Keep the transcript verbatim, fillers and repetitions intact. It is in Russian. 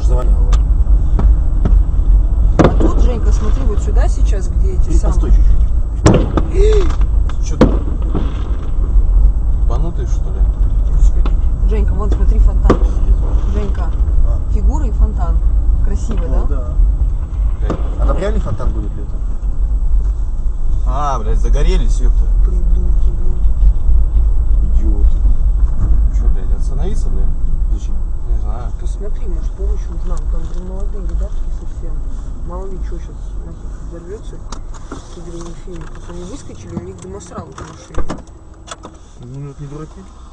же завоняло. А тут, Женька, смотри, вот сюда сейчас, где эти Или самые... постой чуть-чуть. Что-то... Банутый, что ли? Женька, вот смотри, фонтан. Женька, а. Фигура и фонтан. Красиво, О, да? Да. А там реальный фонтан будет ли это? А, блядь, загорелись, ёпта. Придурки, блядь. Идиот. Че, блядь, остановиться, блядь? Зачем? Не знаю. Посмотри, может, помощь нужна. Там, блин, молодые ребятки совсем. Мало ли, что сейчас взорвется. Киберинфильм. Просто они выскочили, у них дымосрал в машине. Ну, это не дураки.